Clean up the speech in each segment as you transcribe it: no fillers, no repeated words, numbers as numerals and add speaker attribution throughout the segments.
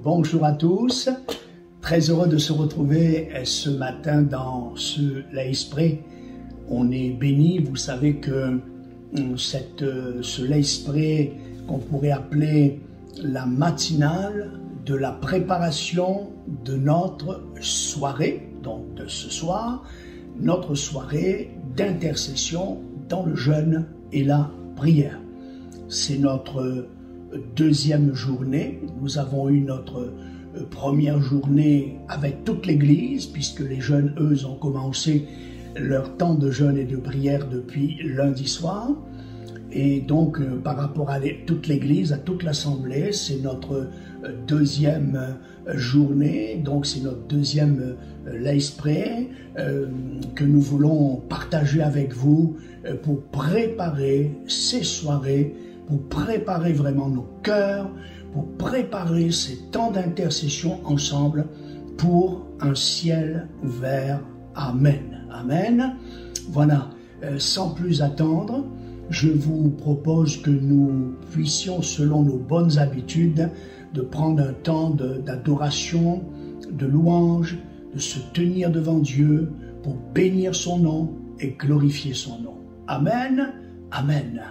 Speaker 1: Bonjour à tous, très heureux de se retrouver ce matin dans ce Laïs Pray. On est béni, vous savez que ce Laïs Pray qu'on pourrait appeler la matinale de la préparation de notre soirée, donc de ce soir, notre soirée d'intercession dans le jeûne et la prière. C'est notre deuxième journée. Nous avons eu notre première journée avec toute l'Église, puisque les jeunes, eux, ont commencé leur temps de jeûne et de prière depuis lundi soir. Et donc, par rapport à toute l'Église, à toute l'Assemblée, c'est notre deuxième journée, donc c'est notre deuxième Laïs Pray que nous voulons partager avec vous pour préparer ces soirées, pour préparer vraiment nos cœurs, pour préparer ces temps d'intercession ensemble pour un ciel ouvert. Amen. Amen. Voilà, sans plus attendre, je vous propose que nous puissions, selon nos bonnes habitudes, de prendre un temps d'adoration, de louange, de se tenir devant Dieu pour bénir son nom et glorifier son nom. Amen. Amen.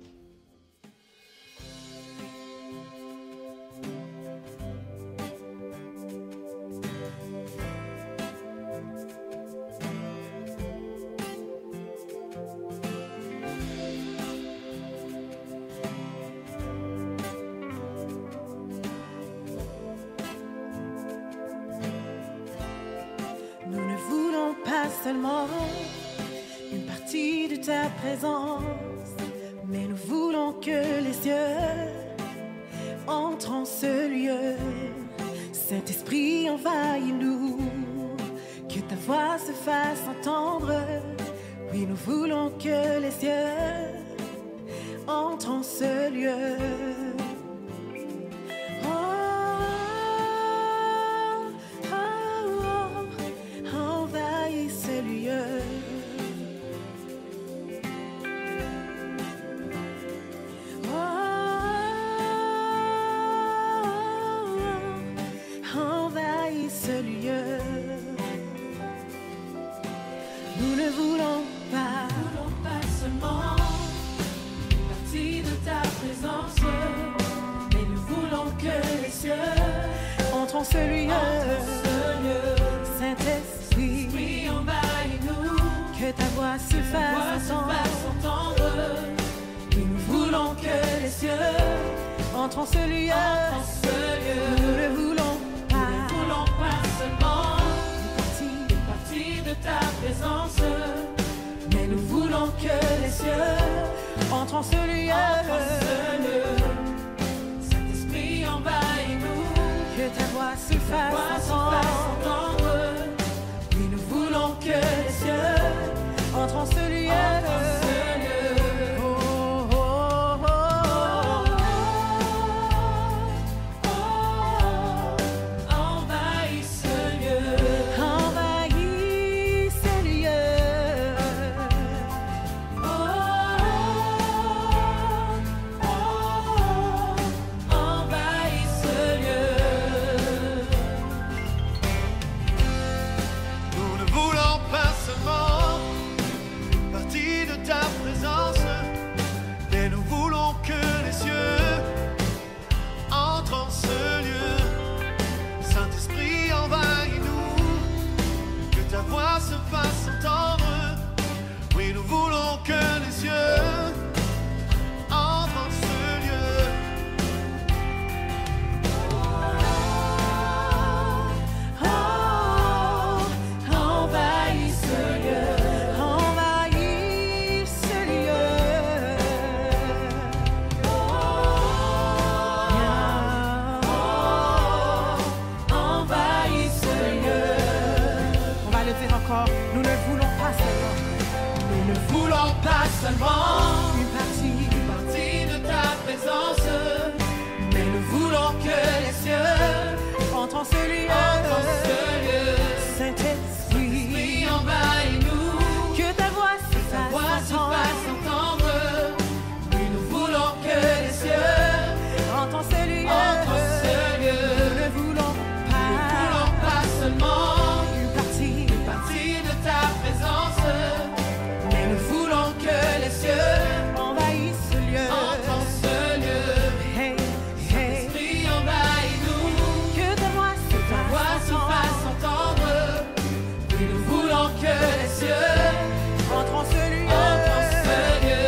Speaker 2: Seulement une partie de ta présence, mais nous voulons que les cieux entrent en ce lieu. Saint-Esprit, envahis-nous, que ta voix se fasse entendre. Oui, nous voulons que les cieux entrent en ce lieu. Nous ne voulons pas seulement une partie de ta présence, mais nous voulons que les cieux entrent en ce lieu. Saint-Esprit, envahis-nous, que ta voix se fasse entendre. Oui, nous voulons que les cieux entrent en ce lieu. Nous ne voulons pas seulement de ta présence, mais nous voulons que les cieux entrent en ce lieu. Saint-Esprit, envahis-nous, que ta voix se fasse entendre. Oui, nous voulons que les cieux entrent en ce lieu. Nous ne voulons pas seulement, une partie de ta présence, mais nous voulons que les cieux entrent en ce lieu. Saint-Esprit, envahis-nous, que ta voix se fasse entendre. Oui, nous voulons que les cieux entrent en ce lieu. Nous ne voulons Oui, nous voulons que les cieux entrent en ce lieu. Entrent en ce lieu.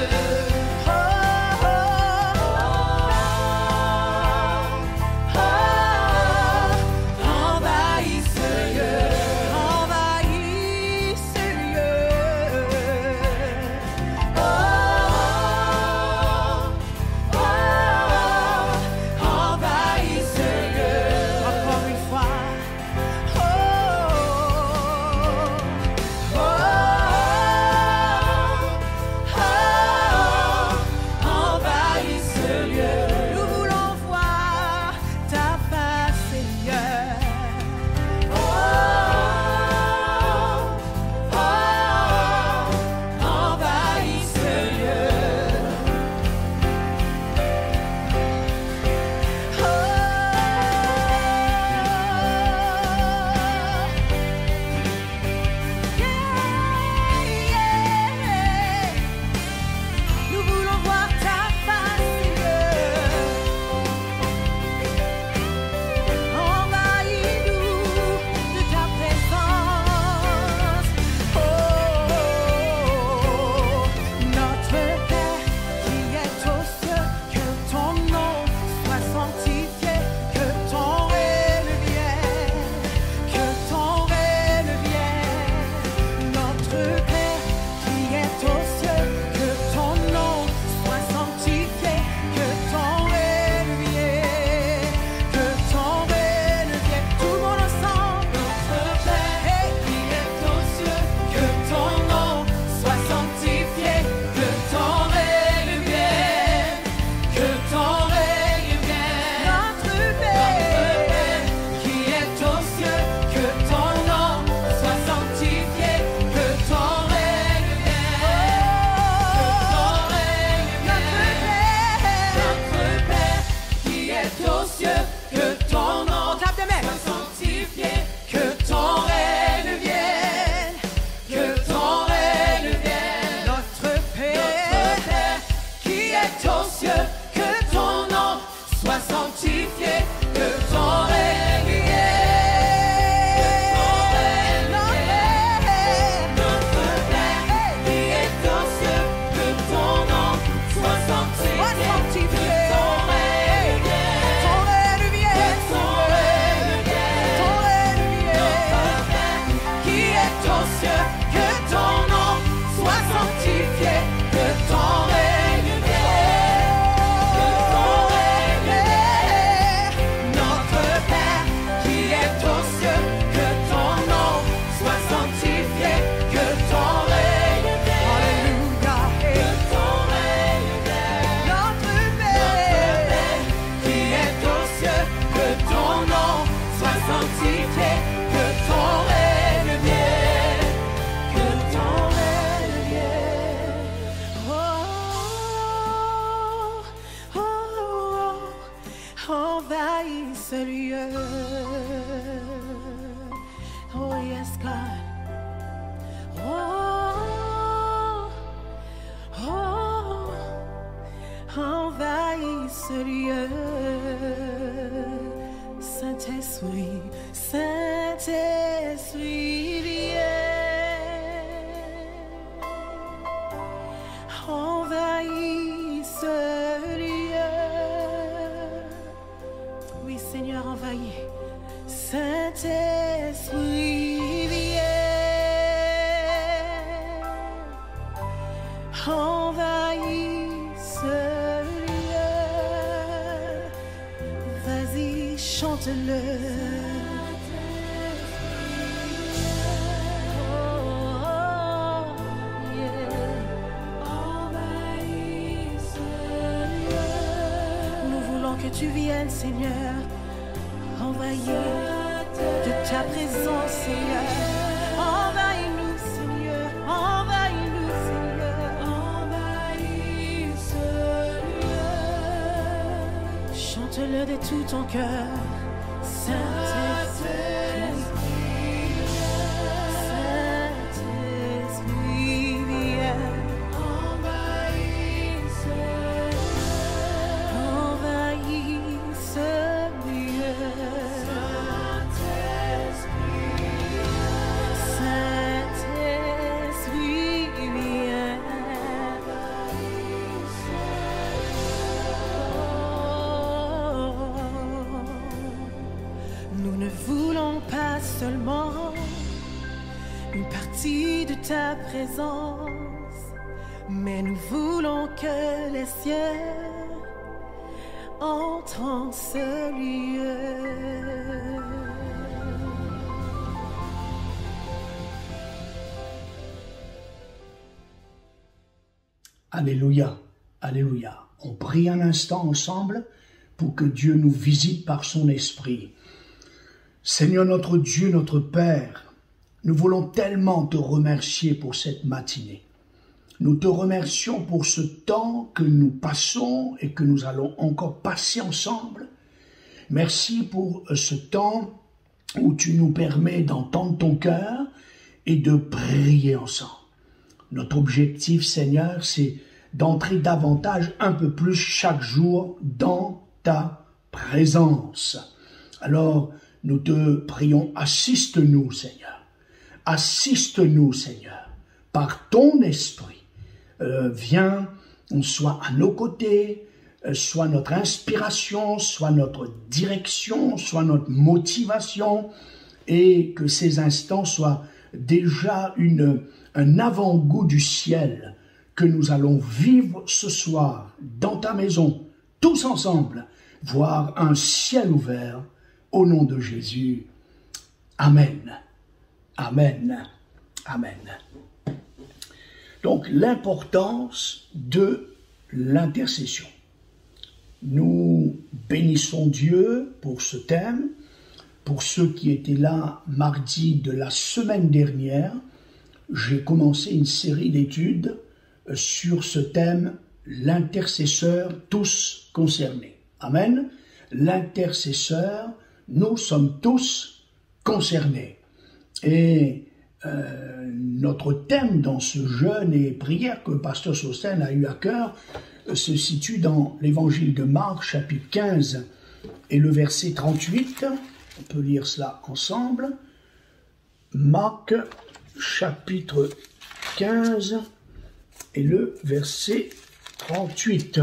Speaker 3: Saint-Esprit, Saint-Esprit, viens, envahis ce lieu. Oui, Seigneur, envahis. Saint-Esprit, viens, envahis ce lieu. Vas-y, chante-le. Que tu viennes, Seigneur, envahir de ta présence, Seigneur. Envahis-nous, Seigneur, envahis-nous, Seigneur. Envahis ce lieu. Chante-le de tout ton cœur, Saint-Esprit. Saint-Esprit, viens. Saint une partie de ta présence, mais nous voulons que les cieux entrent en ce lieu.
Speaker 1: Alléluia, alléluia. On prie un instant ensemble pour que Dieu nous visite par son esprit. Seigneur notre Dieu, notre Père, nous voulons tellement te remercier pour cette matinée. Nous te remercions pour ce temps que nous passons et que nous allons encore passer ensemble. Merci pour ce temps où tu nous permets d'entendre ton cœur et de prier ensemble. Notre objectif, Seigneur, c'est d'entrer davantage, un peu plus chaque jour dans ta présence. Alors, nous te prions, assiste-nous, Seigneur. Assiste-nous, Seigneur, par ton esprit. Viens, sois à nos côtés, soit notre inspiration, soit notre direction, soit notre motivation, et que ces instants soient déjà un avant-goût du ciel que nous allons vivre ce soir dans ta maison, tous ensemble, voir un ciel ouvert au nom de Jésus. Amen. Amen. Amen. Donc, l'importance de l'intercession. Nous bénissons Dieu pour ce thème. Pour ceux qui étaient là mardi de la semaine dernière, j'ai commencé une série d'études sur ce thème, l'intercesseur, tous concernés. Amen. L'intercesseur, nous sommes tous concernés. Et notre thème dans ce jeûne et prière que Pasteur Sosten a eu à cœur se situe dans l'évangile de Marc, chapitre 15 et le verset 38. On peut lire cela ensemble. Marc, chapitre 15 et le verset 38,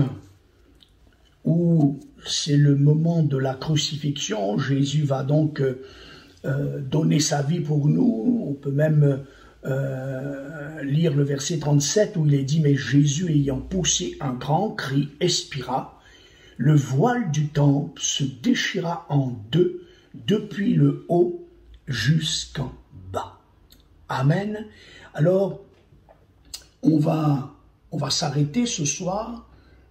Speaker 1: où c'est le moment de la crucifixion. Jésus va donc donner sa vie pour nous. On peut même lire le verset 37 où il est dit « Mais Jésus, ayant poussé un grand cri, expira. Le voile du temple se déchira en deux, depuis le haut jusqu'en bas. » Amen. Alors, on va s'arrêter ce soir.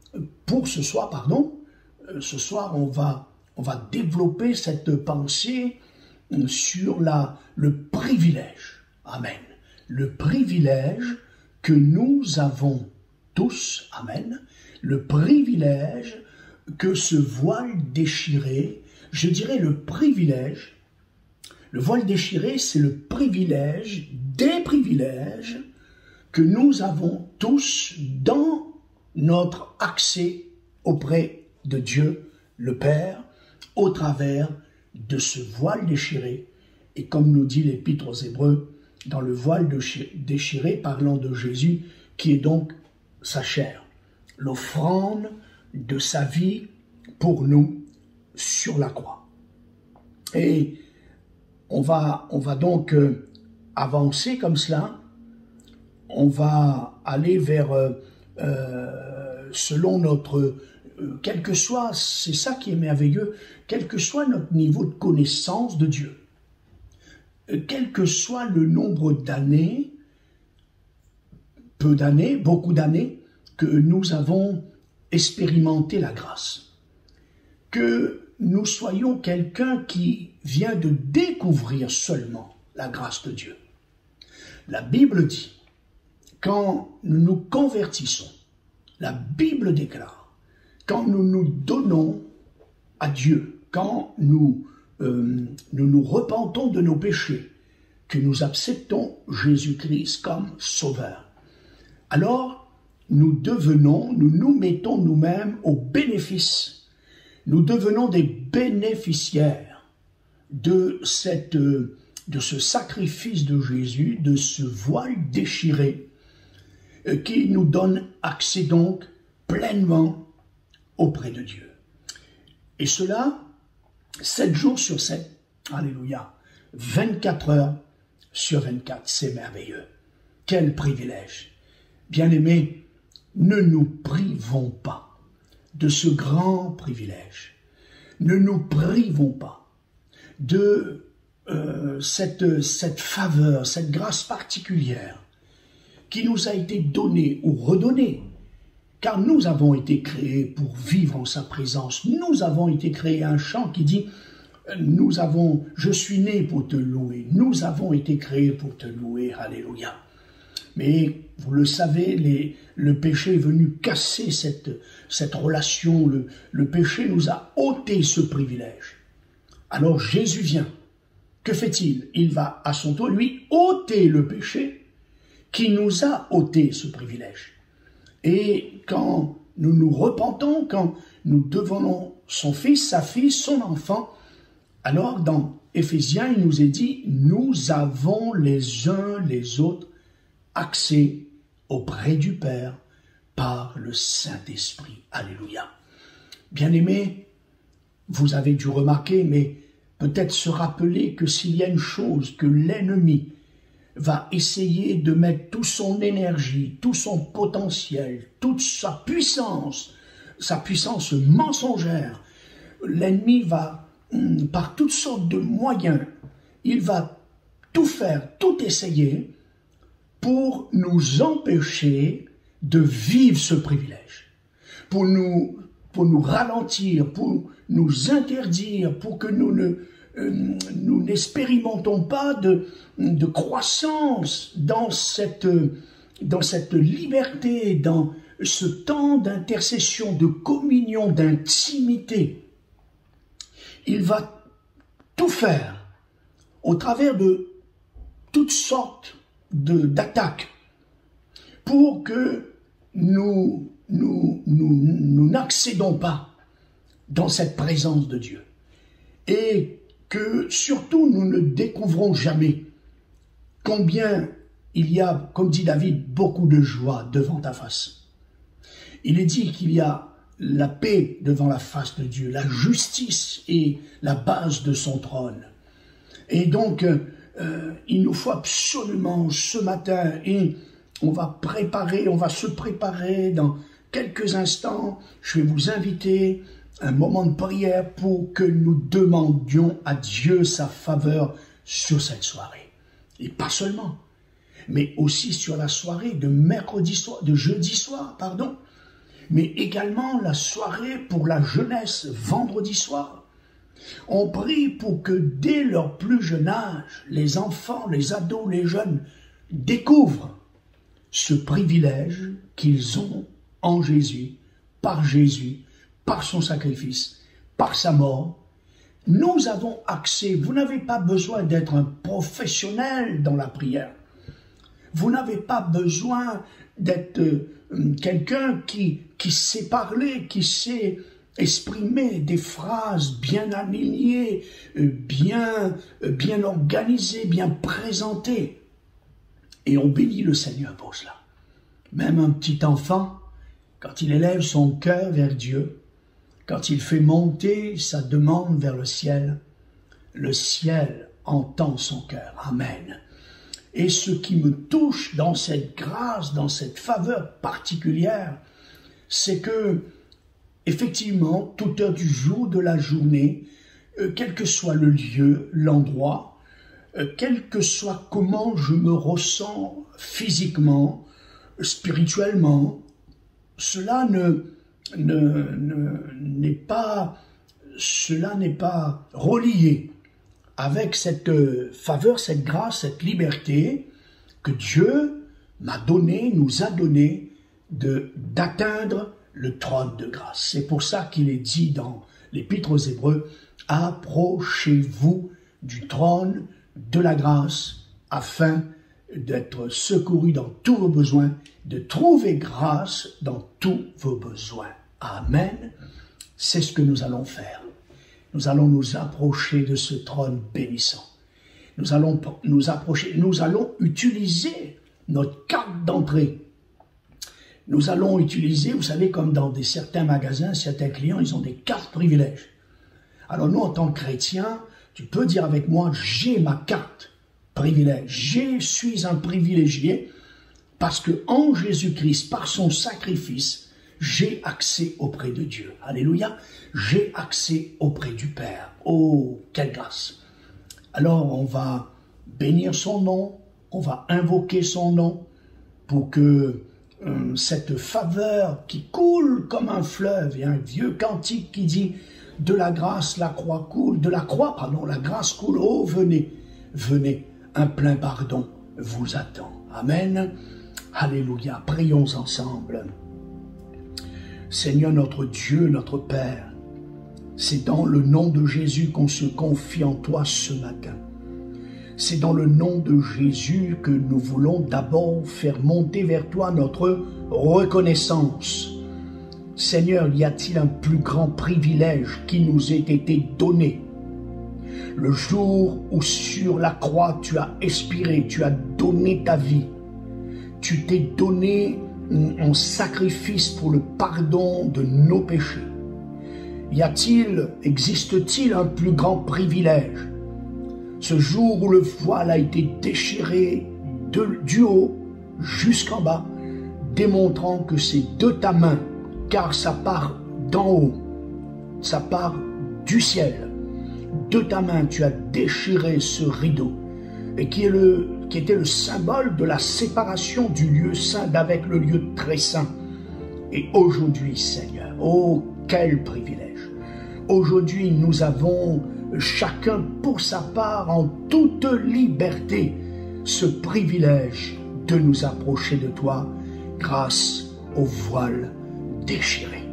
Speaker 1: Ce soir, on va développer cette pensée sur le privilège. Amen. Le privilège que nous avons tous. Amen. Le privilège que ce voile déchiré, je dirais le privilège, le voile déchiré, c'est le privilège des privilèges que nous avons tous dans notre accès auprès de Dieu, le Père, au travers de ce voile déchiré. Et comme nous dit l'Épître aux Hébreux, dans le voile déchiré, parlant de Jésus, qui est donc sa chair, l'offrande de sa vie pour nous sur la croix. Et on va donc avancer comme cela. On va aller vers, selon notre, quel que soit, c'est ça qui est merveilleux, quel que soit notre niveau de connaissance de Dieu, quel que soit le nombre d'années, peu d'années, beaucoup d'années, que nous avons expérimenté la grâce, que nous soyons quelqu'un qui vient de découvrir seulement la grâce de Dieu. La Bible dit, quand nous nous convertissons, la Bible déclare, quand nous nous donnons à Dieu, quand nous nous repentons de nos péchés, que nous acceptons Jésus-Christ comme Sauveur, alors nous nous mettons nous-mêmes au bénéfice. Nous devenons des bénéficiaires de ce sacrifice de Jésus, de ce voile déchiré, qui nous donne accès donc pleinement auprès de Dieu. Et cela, 7 jours sur 7, alléluia, 24 heures sur 24. C'est merveilleux. Quel privilège. Bien-aimés, ne nous privons pas de ce grand privilège. Ne nous privons pas de cette faveur, cette grâce particulière qui nous a été donnée ou redonnée, car nous avons été créés pour vivre en sa présence. Nous avons été créés, un chant qui dit « Je suis né pour te louer ». Nous avons été créés pour te louer. Alléluia. Mais vous le savez, le péché est venu casser cette relation. Le péché nous a ôté ce privilège. Alors Jésus vient. Que fait-il? Il va à son tour, lui, ôter le péché qui nous a ôté ce privilège. Et quand nous nous repentons, quand nous devenons son fils, sa fille, son enfant, alors dans Éphésiens, il nous est dit, nous avons les uns les autres accès auprès du Père par le Saint-Esprit. Alléluia. Bien-aimés, vous avez dû remarquer, mais peut-être se rappeler que s'il y a une chose que l'ennemi va essayer de mettre toute son énergie, tout son potentiel, toute sa puissance mensongère, l'ennemi va, par toutes sortes de moyens, il va tout faire, tout essayer pour nous empêcher de vivre ce privilège, pour nous ralentir, pour nous interdire, pour que nous n'expérimentons pas de croissance dans cette liberté, dans ce temps d'intercession, de communion, d'intimité. Il va tout faire au travers de toutes sortes d'attaques pour que nous n'accédons pas dans cette présence de Dieu. Et que surtout nous ne découvrons jamais combien il y a, comme dit David, beaucoup de joie devant ta face. Il est dit qu'il y a la paix devant la face de Dieu, la justice est la base de son trône. Et donc, il nous faut absolument ce matin, et on va se préparer dans quelques instants, je vais vous inviter un moment de prière pour que nous demandions à Dieu sa faveur sur cette soirée. Et pas seulement, mais aussi sur la soirée de jeudi soir, mais également la soirée pour la jeunesse, vendredi soir. On prie pour que dès leur plus jeune âge, les enfants, les ados, les jeunes découvrent ce privilège qu'ils ont en Jésus, par son sacrifice, par sa mort. Nous avons accès, vous n'avez pas besoin d'être un professionnel dans la prière. Vous n'avez pas besoin d'être quelqu'un qui sait parler, qui sait exprimer des phrases bien alignées, bien organisées, bien présentées. Et on bénit le Seigneur pour cela. Même un petit enfant, quand il élève son cœur vers Dieu, quand il fait monter sa demande vers le ciel entend son cœur. Amen. Et ce qui me touche dans cette grâce, dans cette faveur particulière, c'est que, effectivement, toute heure du jour, de la journée, quel que soit le lieu, l'endroit, quel que soit comment je me ressens physiquement, spirituellement, cela n'est pas relié avec cette faveur, cette grâce, cette liberté que Dieu m'a donnée, nous a donnée d'atteindre le trône de grâce. C'est pour ça qu'il est dit dans l'Épître aux Hébreux, « Approchez-vous du trône de la grâce afin d'être secouru dans tous vos besoins, de trouver grâce dans tous vos besoins. » Amen. C'est ce que nous allons faire. Nous allons nous approcher de ce trône bénissant. Nous allons nous approcher, nous allons utiliser notre carte d'entrée. Nous allons utiliser, vous savez, comme dans certains magasins, certains clients, ils ont des cartes privilèges. Alors nous, en tant que chrétiens, tu peux dire avec moi, j'ai ma carte privilège. Je suis un privilégié parce que en Jésus-Christ, par son sacrifice, j'ai accès auprès de Dieu. Alléluia. J'ai accès auprès du Père. Oh, quelle grâce. Alors, on va bénir son nom, on va invoquer son nom pour que cette faveur qui coule comme un fleuve, il y a un vieux cantique qui dit « De la grâce, la croix coule, la grâce coule, oh, venez, venez, un plein pardon vous attend. » Amen. Alléluia. Prions ensemble. Seigneur notre Dieu, notre Père, c'est dans le nom de Jésus qu'on se confie en toi ce matin. C'est dans le nom de Jésus que nous voulons d'abord faire monter vers toi notre reconnaissance. Seigneur, y a-t-il un plus grand privilège qui nous ait été donné? Le jour où sur la croix tu as expiré, tu as donné ta vie, tu t'es donné en sacrifice pour le pardon de nos péchés. Existe-t-il un plus grand privilège? Ce jour où le voile a été déchiré du haut jusqu'en bas, démontrant que c'est de ta main, car ça part d'en haut, ça part du ciel. De ta main, tu as déchiré ce rideau, et qui était le symbole de la séparation du lieu saint d'avec le lieu très saint. Et aujourd'hui, Seigneur, oh, quel privilège! Aujourd'hui, nous avons chacun pour sa part, en toute liberté, ce privilège de nous approcher de toi grâce au voile déchiré.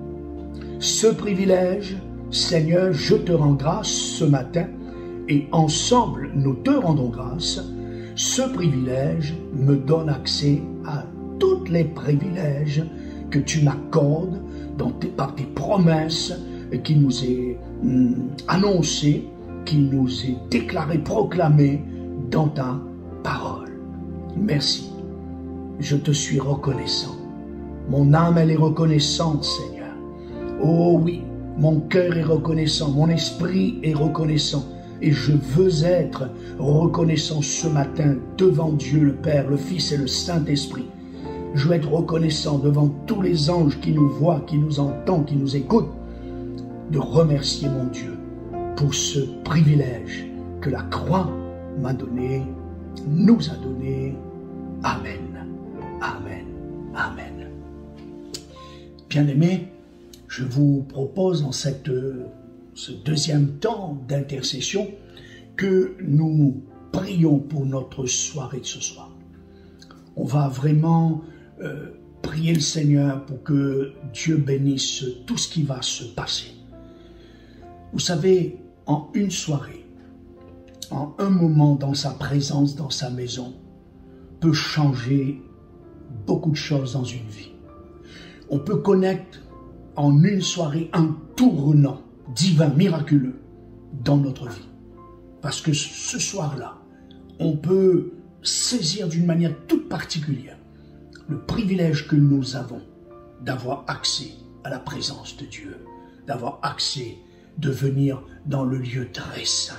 Speaker 1: Ce privilège, Seigneur, je te rends grâce ce matin et ensemble nous te rendons grâce. Ce privilège me donne accès à tous les privilèges que tu m'accordes par tes promesses qui nous est annoncé, qui nous est déclaré, proclamé dans ta parole. Merci. Je te suis reconnaissant. Mon âme, elle est reconnaissante, Seigneur. Oh oui, mon cœur est reconnaissant, mon esprit est reconnaissant. Et je veux être reconnaissant ce matin devant Dieu le Père, le Fils et le Saint-Esprit. Je veux être reconnaissant devant tous les anges qui nous voient, qui nous entendent, qui nous écoutent, de remercier mon Dieu pour ce privilège que la croix m'a donné, nous a donné. Amen, amen, amen. Bien-aimés, je vous propose en ce deuxième temps d'intercession que nous prions pour notre soirée de ce soir. On va vraiment prier le Seigneur pour que Dieu bénisse tout ce qui va se passer. Vous savez, en une soirée, en un moment dans sa présence, dans sa maison, peut changer beaucoup de choses dans une vie. On peut connaître en une soirée un tournant divin, miraculeux dans notre vie. Parce que ce soir-là, on peut saisir d'une manière toute particulière le privilège que nous avons d'avoir accès à la présence de Dieu, d'avoir accès de venir dans le lieu très saint,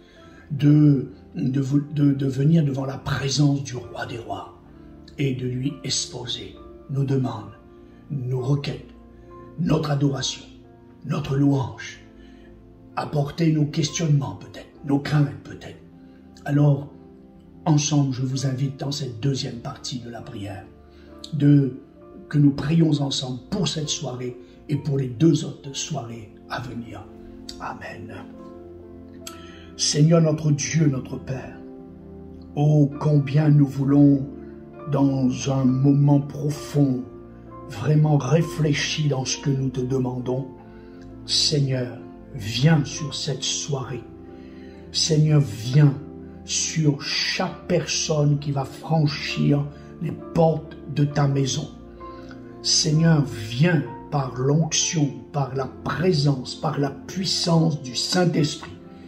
Speaker 1: de venir devant la présence du roi des rois et de lui exposer nos demandes, nos requêtes, notre adoration, notre louange, apporter nos questionnements peut-être, nos craintes peut-être. Alors, ensemble, je vous invite dans cette deuxième partie de la prière, que nous prions ensemble pour cette soirée et pour les deux autres soirées à venir. Amen. Seigneur notre Dieu, notre Père, oh combien nous voulons dans un moment profond, vraiment réfléchi dans ce que nous te demandons. Seigneur, viens sur cette soirée. Seigneur, viens sur chaque personne qui va franchir les portes de ta maison. Seigneur, viens par l'onction, par la présence, par la puissance du Saint-Esprit,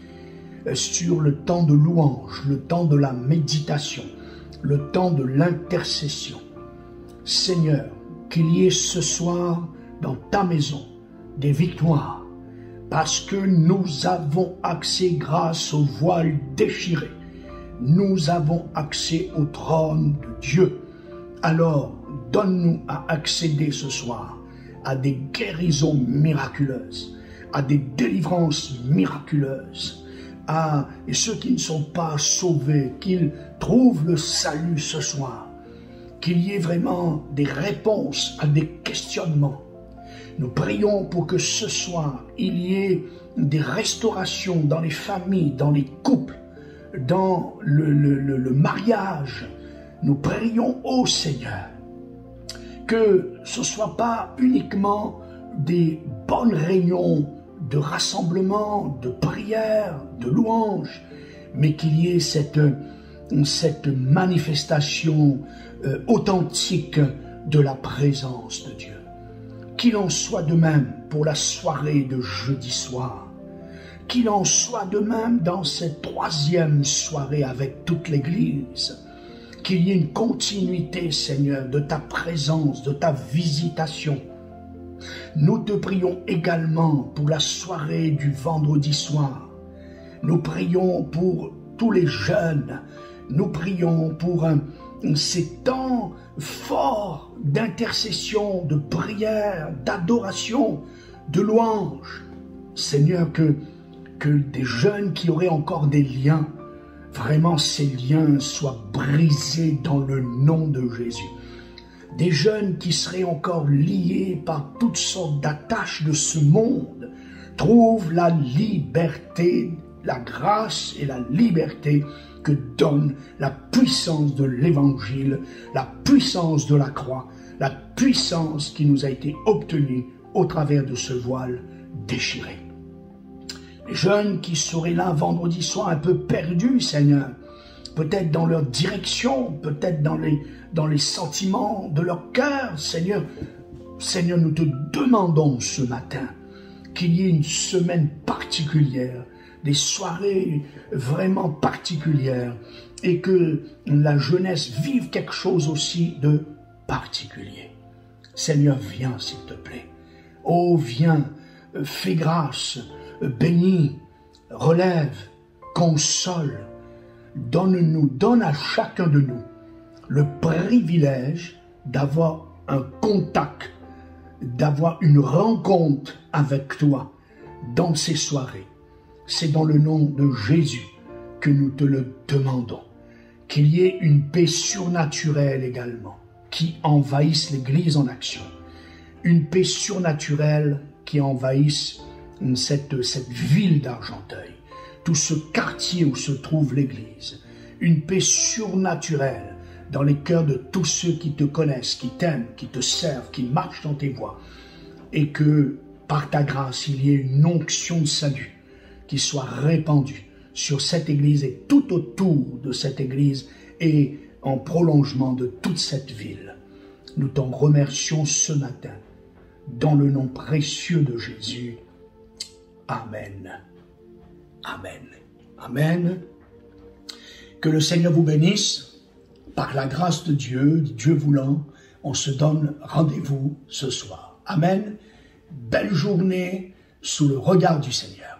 Speaker 1: sur le temps de louange, le temps de la méditation, le temps de l'intercession. Seigneur, qu'il y ait ce soir dans ta maison des victoires, parce que nous avons accès grâce au voile déchiré, nous avons accès au trône de Dieu. Alors, donne-nous à accéder ce soir à des guérisons miraculeuses, à des délivrances miraculeuses, et ceux qui ne sont pas sauvés, qu'ils trouvent le salut ce soir, qu'il y ait vraiment des réponses à des questionnements. Nous prions pour que ce soir, il y ait des restaurations dans les familles, dans les couples, dans le mariage. Nous prions au Seigneur que ce ne soit pas uniquement des bonnes réunions de rassemblement, de prière, de louange, mais qu'il y ait cette manifestation authentique de la présence de Dieu. Qu'il en soit de même pour la soirée de jeudi soir. Qu'il en soit de même dans cette troisième soirée avec toute l'Église. Qu'il y ait une continuité, Seigneur, de ta présence, de ta visitation. Nous te prions également pour la soirée du vendredi soir. Nous prions pour tous les jeunes. Nous prions pour ces temps forts d'intercession, de prière, d'adoration, de louange. Seigneur, que des jeunes qui auraient encore des liens, vraiment ces liens soient brisés dans le nom de Jésus. Des jeunes qui seraient encore liés par toutes sortes d'attaches de ce monde trouvent la liberté, la grâce et la liberté que donne la puissance de l'Évangile, la puissance de la croix, la puissance qui nous a été obtenue au travers de ce voile déchiré. Les jeunes qui seraient là vendredi soir un peu perdus, Seigneur, peut-être dans leur direction, peut-être dans les sentiments de leur cœur, Seigneur. Seigneur, nous te demandons ce matin qu'il y ait une semaine particulière, des soirées vraiment particulières, et que la jeunesse vive quelque chose aussi de particulier. Seigneur, viens s'il te plaît. Oh, viens, fais grâce, bénis, relève, console. Donne à chacun de nous le privilège d'avoir un contact, d'avoir une rencontre avec toi dans ces soirées. C'est dans le nom de Jésus que nous te le demandons. Qu'il y ait une paix surnaturelle également, qui envahisse l'Église en action. Une paix surnaturelle qui envahisse cette ville d'Argenteuil, tout ce quartier où se trouve l'Église. Une paix surnaturelle dans les cœurs de tous ceux qui te connaissent, qui t'aiment, qui te servent, qui marchent dans tes voies. Et que, par ta grâce, il y ait une onction de salut qui soit répandue sur cette Église et tout autour de cette Église et en prolongement de toute cette ville. Nous t'en remercions ce matin, dans le nom précieux de Jésus. Amen. Amen. Amen. Que le Seigneur vous bénisse. Par la grâce de Dieu, Dieu voulant, on se donne rendez-vous ce soir. Amen. Belle journée sous le regard du Seigneur.